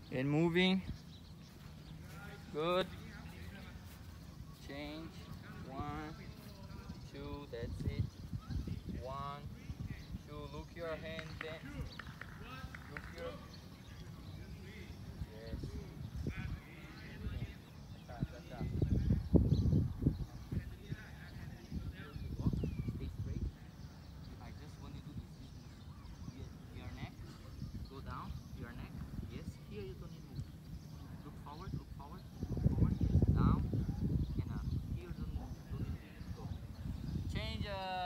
And moving. Good. Change. 1, 2, that's it. 1, 2, look your hand then. Look your. Yes. Cha-cha. Stay straight. I just want you to do this. Your neck. Go down. Your neck. Yes. Here you don't need to move. Look forward. Look forward. Look forward. Yes. Down and up. Here don't need to move. Go. Change.